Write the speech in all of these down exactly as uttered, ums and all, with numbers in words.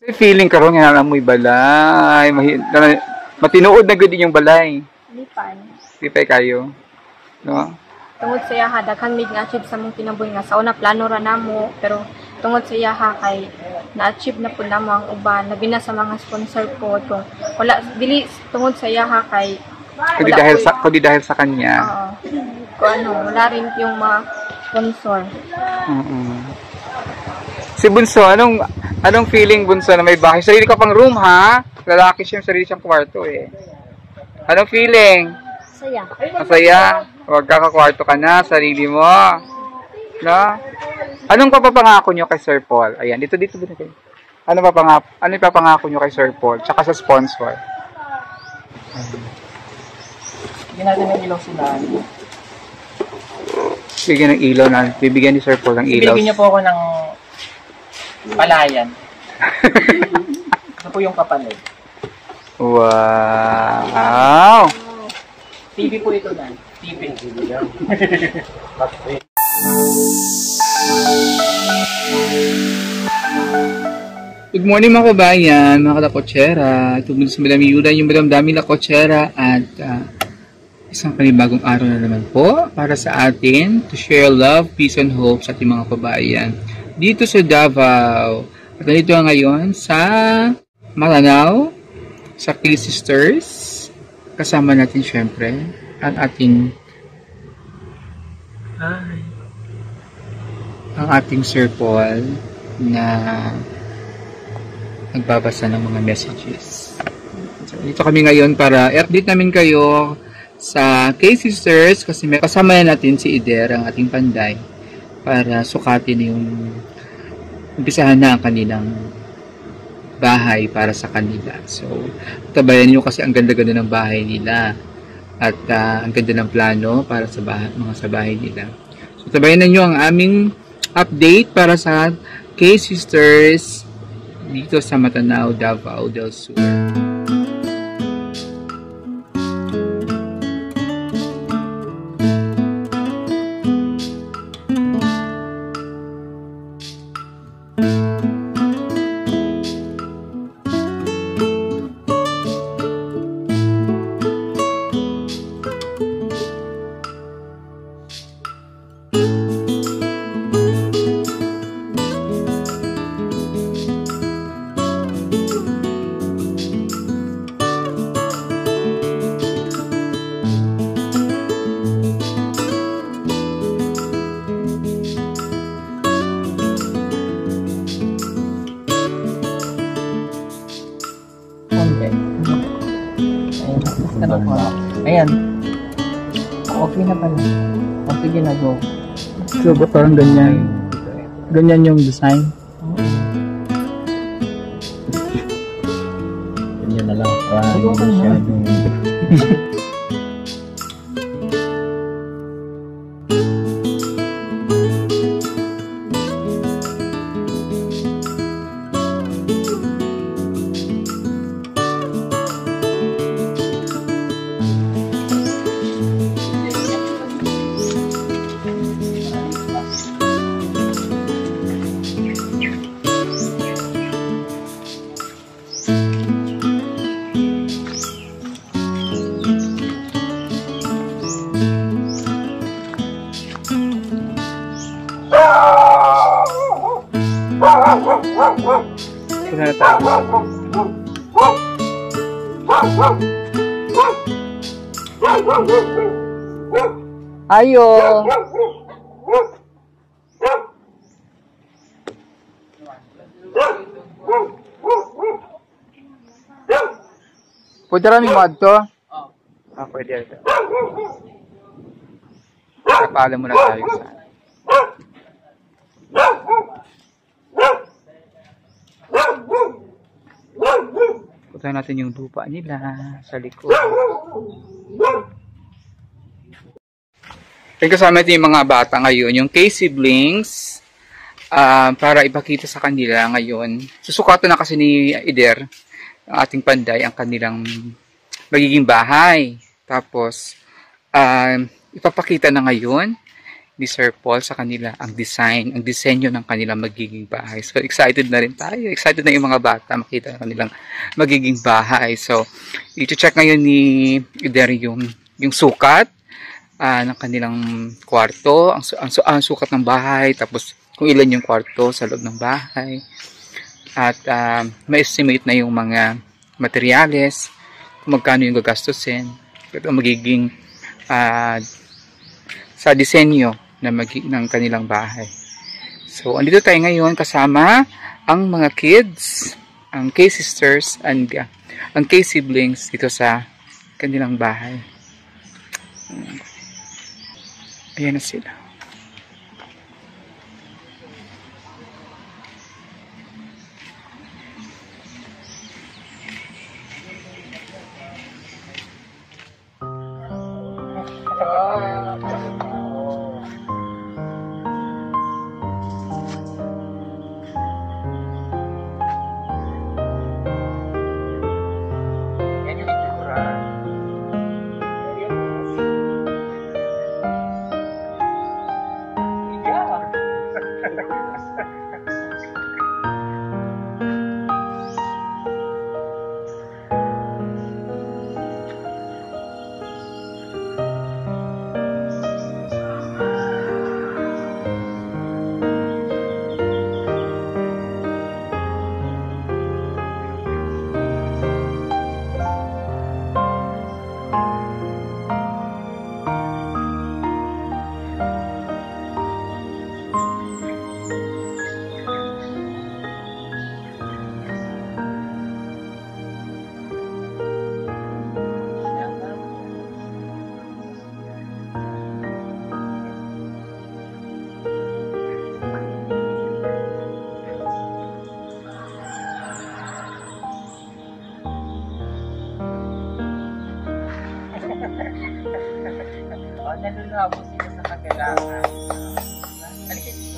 Feeling karon nga amoy balay, mahi, matinuod na gud inyong balay. Lipan. Lipay kayo. No? Tungod sa iyaha, daghang mig na-achieve sa mong kinabuhi nga. Sa una, plano ra namo, pero tungod sa iyaha kay na-achieve na po namo ang uban. Labi na sa mga sponsor po. Kung wala, dili tungod sa iyaha kay Kundi dahil sa kundi dahil sa kanya. Oo. Kung ano, wala rin yung mga sponsor. Mm-hmm. Si Bunso, anong anong feeling Bunso na may bahay? Sarili ka pang room ha? Lalaki siya, sarili siyang kwarto eh. Anong feeling? Saya. Masaya. Huwag kakakwarto ka na, sarili mo. No? Anong papapangako nyo kay Sir Paul? Ayan, dito, dito, dito. Ano papangako, ano ipapangako nyo kay Sir Paul? Tsaka sa sponsor. Bigyan natin ng ilaw sila. Bigyan ng ilaw na, bibigyan ni Sir Paul ng ilaw. Bibigyan niyo po ako ng palayan. Ito po yung kapalig. Wow! T V po ito na. T V. Good morning mga kabayan, mga kalakotsera. Ito muna sa Malamiyudan, yung madamdaming lakotsera at uh, isang panibagong araw na naman po para sa atin to share love, peace, and hope sa ating mga kabayan dito sa Davao. At nandito ngayon sa Maranao, sa Kili Sisters. Kasama natin syempre ang ating Hi. ang ating Sir Paul na nagbabasa ng mga messages. So, dito kami ngayon para i-update namin kayo sa K-Sisters kasi may kasama na natin si Ider, ang ating panday, para sukatin yung umpisahan na ang kanilang bahay para sa kanila. So, tabayan nyo kasi ang ganda-ganda ng bahay nila at uh, ang ganda ng plano para sa bahay, mga sa bahay nila. So, tabayan nyo ang aming update para sa K-Sisters dito sa Matanao, Davao del Sur. Ayan. Okay na pala. O sige na, go. So, parang ganyan. Ganyan yung design. Ganyan na lang. Parang masyadong... Sino na tayo? Ayo! Pwede raming mod to? Oo. Ah, pwede ito. Napaalam muna tayo sa... Puntahan natin yung lupa nila sa likod. Kaya kasama natin yung mga bata ngayon, yung K-siblings, uh, para ipakita sa kanila ngayon. Susukatan na kasi ni Ider, ang ating panday, ang kanilang magiging bahay. Tapos, uh, ipapakita na ngayon ni Sir Paul sa kanila ang design, ang disenyo ng kanilang magiging bahay. So, excited na rin tayo. Excited na yung mga bata makita ang kanilang magiging bahay. So, i-check ngayon ni Eder yung, yung sukat uh, ng kanilang kwarto, ang, ang, ang sukat ng bahay, tapos kung ilan yung kwarto sa loob ng bahay. At uh, ma-estimate na yung mga materyales, kung magkano yung gagastusin, at ang magiging uh, sa disenyo na mag- ng kanilang bahay. So, andito tayo ngayon kasama ang mga kids, ang K-sisters, and uh, ang K-siblings dito sa kanilang bahay. Ayan na sila. Nalulabo sila sa kagalakan. Halika dito.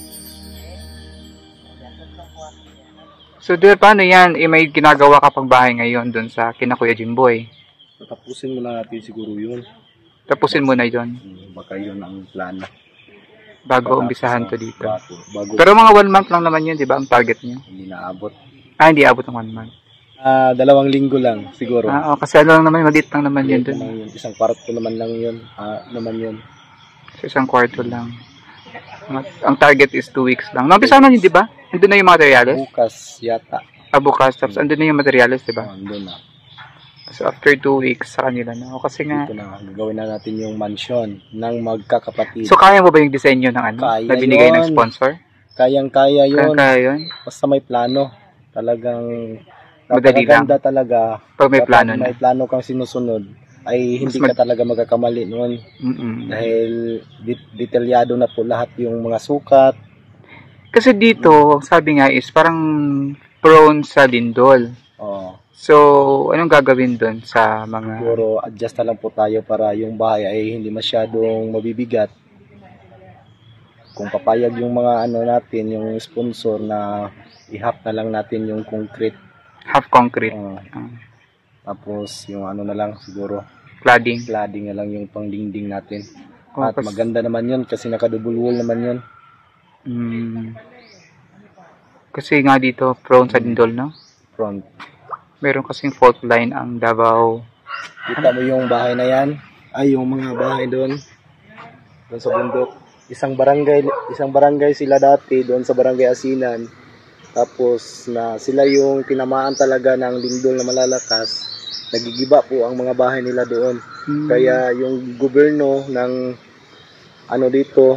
So, Der, paano yan? Eh, may ginagawa ka pang bahay ngayon dun sa kina Kuya Jimboy. Tapusin muna natin siguro yun. Tapusin mo na yun. Baka yun ang plano. Bago umpisahan to dito. Bago, bago, Pero mga one month lang naman yun, di ba? Ang target niyo. hindi naabot. Ah, hindi abot ng one month. Ah, dalawang linggo lang siguro. Ah, oh, kasi ano lang naman, maliit lang naman yun dun. Lang yun. Isang kwarto naman lang yun. Ah, naman yun. So, isang kwarto lang. Ang, ang target is two weeks lang. Naumpisahan na yun, di ba? Andun na yung materials? Bukas yata. Ah, bukas. Tapos andun na yung materials, di ba? Oh, andun na. So, after two weeks sa kanila na. O, kasi nga, Dito na. Gagawin na natin yung mansion ng magkakapatid. so kaya mo ba yung disenyo ng ano? Kaya Na binigay ng yun. sponsor? Kayang-kaya Kaya yun. kaya yun? Basta may plano. Talagang Madali lang. napakaganda talaga. Pag may Kapag plano na. may plano kang sinusunod, ay hindi Mas mag- ka talaga magkakamali noon. Mm-mm. Dahil det- detalyado na po lahat yung mga sukat. Kasi dito, sabi nga is parang prone sa lindol. Oh, So, anong gagawin doon sa mga... siguro adjust na lang po tayo para yung bahay ay hindi masyadong mabibigat. Kung papayag yung mga ano natin, yung sponsor na ihap na lang natin yung concrete. half concrete? Oh, Ah, tapos yung ano na lang siguro, cladding? cladding na lang yung pangdingding natin. Oh, At kas- maganda naman yun kasi nakadouble wall naman yun. Mm, kasi nga dito, prone sa lindol, no? Front. Meron kasing fault line ang Davao. Kita mo yung bahay na yan? Ay, yung mga bahay doon. Doon sa bundok. Isang barangay, isang barangay sila dati doon sa barangay Asinan. Tapos na sila yung tinamaan talaga ng lindol na malalakas. Nagigiba po ang mga bahay nila doon. Hmm. Kaya yung gobyerno ng ano dito,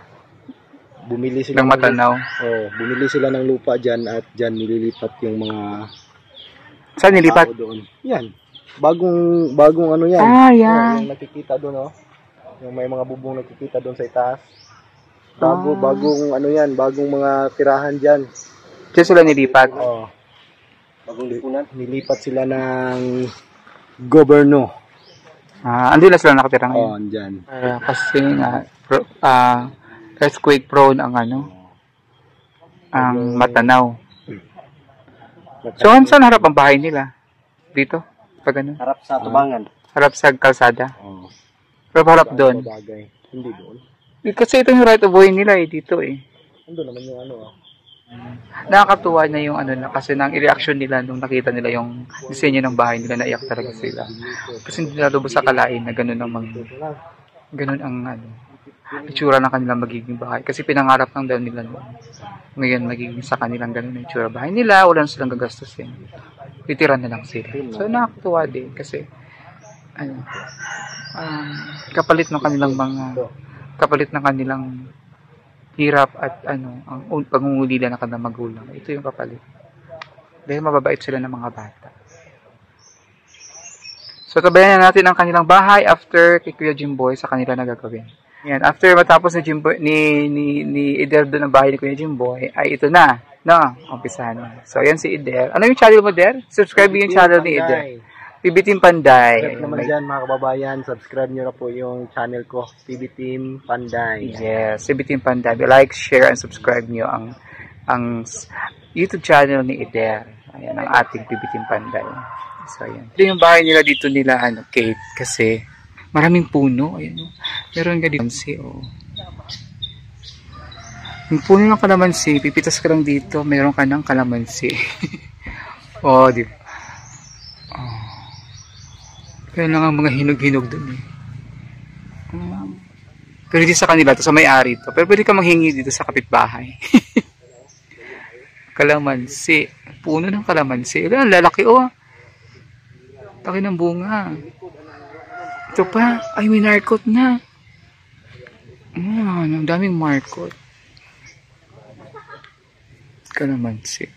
bumili sila Ng Matanaw. Oh, bumili sila ng lupa diyan at diyan nililipat yung mga Saan nilipat? tao doon. Yan. Bagong bagong ano yan. Ah, Oh, yan. yung nakikita doon, oh. Yung may mga bubong nakikita doon sa itaas. Bago, Ah. bagong ano yan, bagong mga tirahan diyan. Diyan sila nilipat. Oh. Bagong lipunan. Nilipat sila ng gobyerno. Ah, andun na sila nakatira ngayon. Oh, diyan. Ah, kasi nga, pro, ah, earthquake prone ang ano, ang Matanaw. So, saan harap ang bahay nila? Dito? Pag ano? Harap sa tubangan. Harap sa kalsada? Oh. Pero harap doon? Bagay. Hindi doon. Kasi ito yung right of way nila eh, dito eh. Ando naman yung ano ah. Nakakatuwa na yung ano na kasi nang reaction nila nung nakita nila yung disenyo ng bahay nila, naiyak talaga sila. Kasi hindi nila lubos sa kalain na ganun ang mag, ganun ang ano, itsura ng kanilang magiging bahay. Kasi pinangarap lang daw nila noon. Ngayon magiging sa kanilang ganun ang itsura bahay nila, wala na silang gagastusin. Titiran na lang sila. So nakakatuwa din kasi ano, um, kapalit ng kanilang mga kapalit ng kanilang hirap at ano, ang pangungulila ng kanilang magulang. Ito yung kapalit. Dahil mababait sila ng mga bata. So, tabayan na natin ang kanilang bahay after kay Kuya Jimboy sa kanila na gagawin. Yan. After matapos ni, Jimboy, ni, ni, ni Eder doon ang bahay ni Kuya Jimboy, ay ito na. No, umpisahan na. So, ayan si Eder. Ano yung channel mo, Der? Subscribe yung channel ni Eder. P B Team Panday. Subscribe naman dyan mga kababayan. Subscribe nyo na po yung channel ko, P B Team Panday. Yes, P B Team Panday. Like, share, and subscribe nyo ang ang YouTube channel ni Eder. Ayan, ang ating P B Team Panday. So, ayan. Ito yung bahay nila dito nila, ano, Kate, kasi maraming puno. Ayan, oh. Meron ka dito. Oh. Yung puno ng kalamansi, pipitas ka lang dito, meron ka ng kalamansi. Oh, di ba? Oh. Kaya lang ang mga hinog-hinog dun eh. Um, pero hindi sa kanila to, sa may-ari to. Pero pwede ka manghingi dito sa kapitbahay. Kalamansi. Puno ng kalamansi. Ang lalaki oh. Laki ng bunga. Ito pa. Ay, may markot na. Ah, ang daming markot. Kalamansi.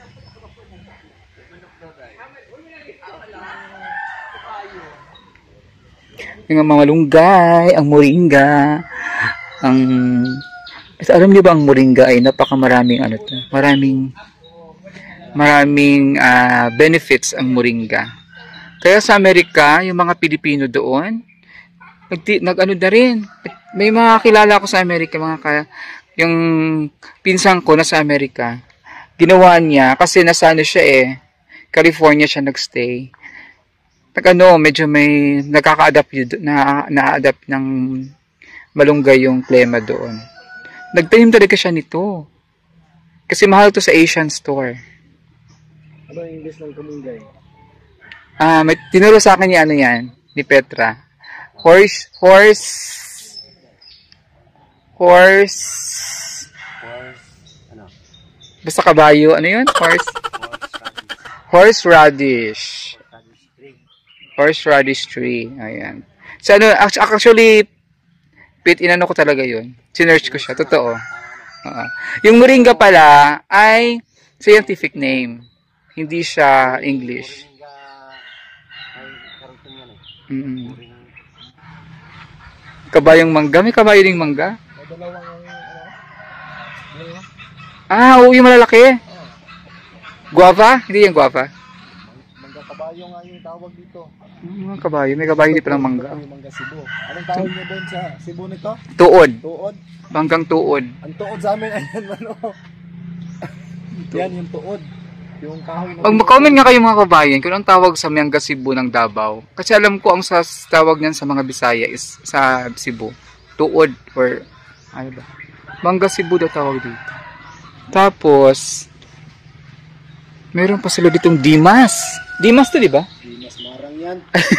Yung mga malunggay, ang moringa, ang alam niyo ba ang moringa ay napakamaraming ano to, maraming maraming uh, benefits ang moringa. Kaya sa Amerika, yung mga Pilipino doon, nag, nag ano na rin, may mga kilala ko sa Amerika, mga ka, yung pinsan ko na sa Amerika, ginawa niya kasi nasa ano siya eh, California siya nagstay. Nag ano, medyo may nakaka-adapt na na-adapt ng malunggay yung klema doon. Nagtanim talaga siya nito. Kasi mahal to sa Asian store. Ano ang English ng kamunggay? Ah, may tinuro sa akin ni ano yan, ni Petra. Horse horse horse Horse ano? Basta kabayo, ano 'yun? Horse horse radish. Horse radish tree. Ayan. So, ano, actually, pit, inano ko talaga yun. Sinearch ko siya. Totoo. Uh, yung moringa pala ay scientific name. Hindi siya English. Mm -hmm. Kabayong mangga? May kabayo ding mangga? Ah, oo, yung malalaki. Guava? Hindi yung guava. Mangga kabayo nga yung tawag dito. Hmm, kabayo. May kabayo di palang mangga. Mangga Cebu. Anong tawag niyo doon sa Cebu nito? Tuod. Tuod? Manggang tuod. Ang tuod sa amin, ayan ano. Yan yung tuod. Yung kahoy na... Mag-comment nga kayo mga kabayan kung ang tawag sa mangga Cebu ng Davao. Kasi alam ko ang sa tawag niyan sa mga Bisaya is sa Cebu. Tuod or ano ba? Mangga Cebu daw tawag dito. Tapos meron pa sila ditong Dimas. Dimas to, di ba? Dimas Marang yan.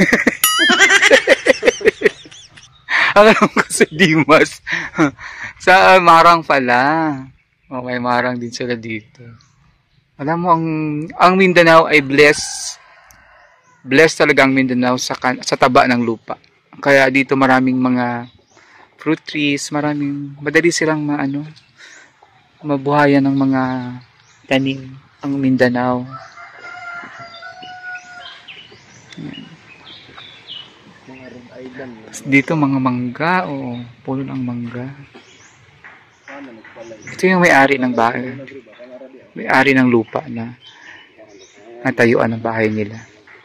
Alam ko si Dimas. Sa Marang pala. O, may Marang din sila dito. Alam mo, ang, ang Mindanao ay blessed. Blessed talaga ang Mindanao sa, sa taba ng lupa. Kaya dito maraming mga fruit trees, maraming, madali silang maano, mabuhayan ng mga tanim. Ang Mindanao. Mga Rhode Island. Dito mga mangga o puno ng mangga. Ito yung may-ari ng bahay. May-ari ng lupa na natayuan ng bahay nila.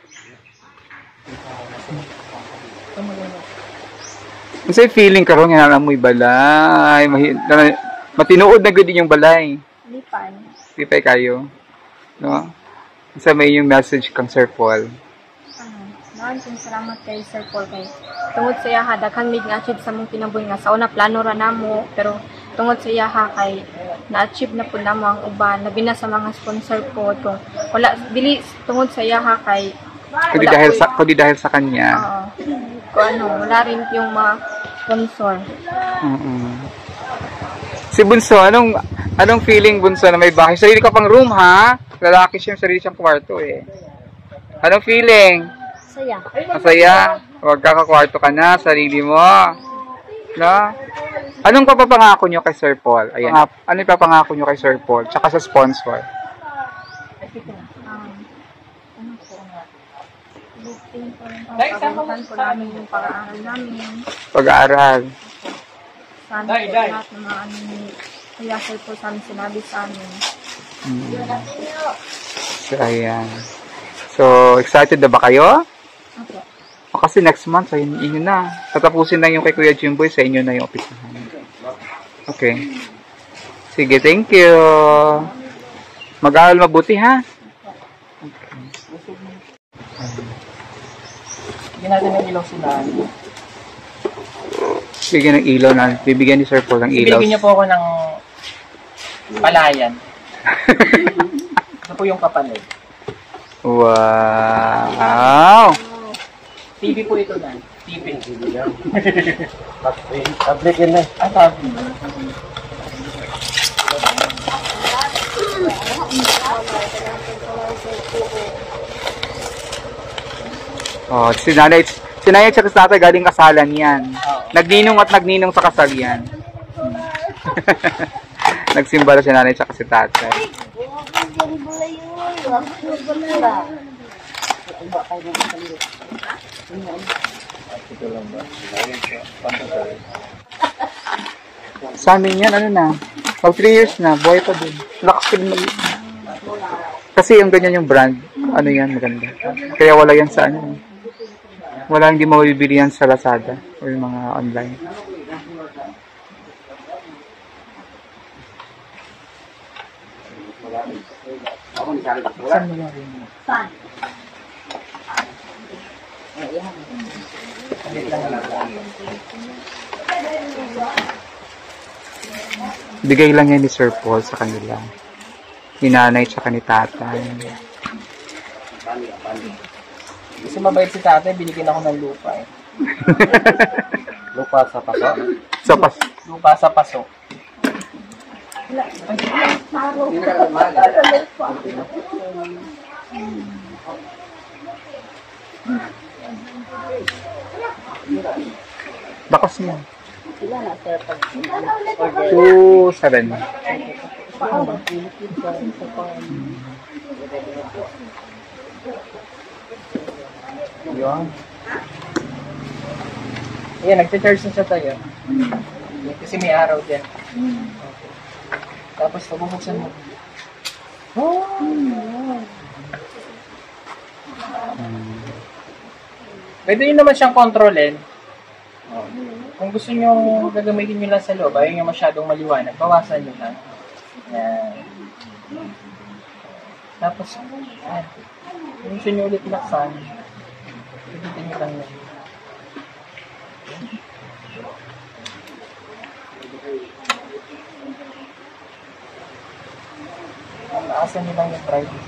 Kasi feeling karon nga alam mo balay, matinuod na gud yung balay. Lipan. Lipay kayo. No? Sa may yung message kang Sir Paul. Ano? daghan kong salamat kay Sir Paul kay tungod sa iya ha daghang mig na-achieve sa mong kinabuhi nga sa una plano ra namo pero tungod sa iya ha kay na-achieve na pud namo ang uban labi na sa mga sponsor po kung wala dili tungod sa iya ha kay Kundi dahil sa kundi dahil sa kanya. Oo. Kung ano, wala rin yung mga sponsor. Mm-mm. Si Bunso, anong anong feeling Bunso na may bahay? Sarili ka pang room ha? Lalaki siya, sarili siyang kwarto eh. Anong feeling? Saya. Masaya? Huwag kakakwarto ka na, sarili mo. No? Anong papapangako nyo kay Sir Paul? Ayan. Ano ipapangako nyo kay Sir Paul? Tsaka sa sponsor? Pagkakutan po namin yung pag-aaral namin. Pag-aaral. Sana po lahat ng mga ano ni Kuya Sir po sa amin sinabi sa amin. Hmm. So, ayan. So, excited na ba kayo? Okay. O, kasi next month, sa inyo, inyo na. Tatapusin na yung kay Kuya Jimboy, sa inyo na yung opisahan. Okay. Sige, thank you. Mag-aaral mabuti, ha? Bigyan natin ng ilaw sila. Bigyan ng ilaw na. Bibigyan ni Sir Paul ng ilaw. Bibigyan niyo po ako ng palayan. Ito po yung kapanood. Wow! T V po ito na. T V. Tablet yun na. Ah, tablet. Oh, si nanay, si nanay at sa tatay galing kasalan yan. Nagninong at nagninong sa kasal yan. Nagsimba na si nanay at si tatay. Sa amin yan, ano na, mag three years na, buhay pa din. Lakas pa din. Kasi yung ganyan yung brand, ano yan, maganda. Kaya wala yan sa ano. Wala, hindi mo bibili yan sa Lazada o yung mga online. Saan mo yan rin? Saan? Bigay lang yan ni Sir Paul sa kanila. Ni nanay tsaka ni tatay. Kasi mabait si tatay, binigyan ako ng lupa eh. Lupa sa paso. Sa pas Lupa sa paso. bakas niya. two seven. Yun. Ayan, nagcha-charge na siya tayo. Kasi may araw din. Okay. Tapos, pabubuksan mo. Oh! Pwede nyo naman siyang kontrolin. Oh. Kung gusto nyo gagamitin nyo lang sa loob, ayaw nyo masyadong maliwanag, bawasan nyo lang. Yan. Tapos, yan. Kung gusto nyo ulit laksan, pipitin nyo lang yan. Naasan nyo lang yung private.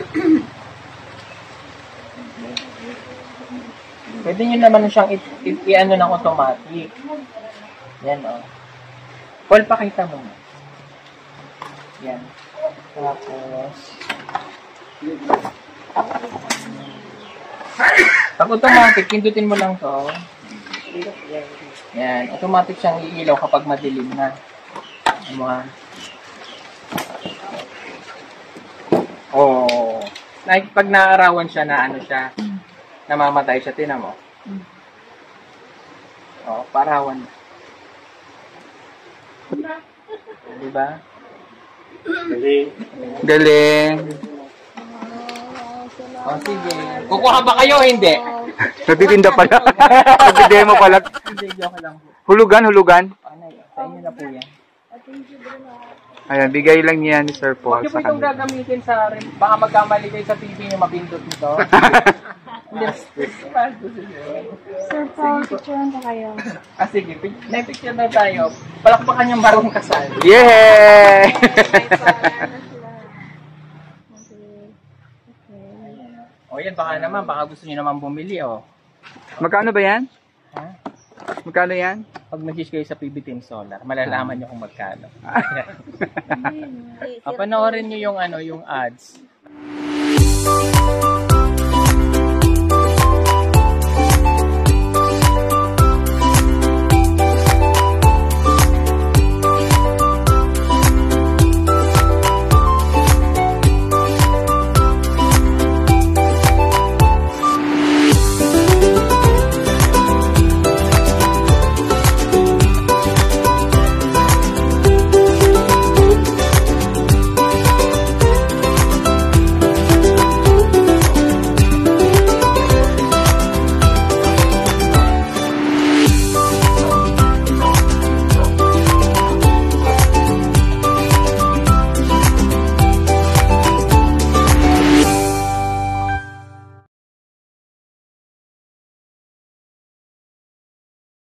Pwede nyo naman siyang i-ano ng automatic. Yan o. Oh. Paul, pakita mo. Yan. Tapos, pag automatic, pindutin mo lang to. Yan. Automatic siyang iilaw kapag madilim na. Mga oh. Like, pag naarawan siya na ano siya, namamatay siya, tinan mo. Oh, parawan. Diba? Galing. Galing. Oh, sige. Kukuha ba kayo o hindi? Nagtitinda pala. Nagtidemo pala. Hindi, joke lang po. Hulugan, hulugan. Ano yun? Sa inyo na po yan. Ayan, bigay lang niya ni Sir Paul Huwag niyo po sa itong kanila. gagamitin sa rin. Baka magkamali kayo sa T V niyo, mapindot nito. Sir Paul, picturean ko kayo. Ah, sige. Pic- May picture na tayo. Palakpakan yung bagong kasal. Yeah! O yan, baka naman. Baka gusto niyo naman bumili, oh. Magkano ba yan? Ha? Magkano yan? Pag mag-use kayo sa P B Team Solar, malalaman niyo kung magkano. Ah, panoorin niyo yung ano, yung ads.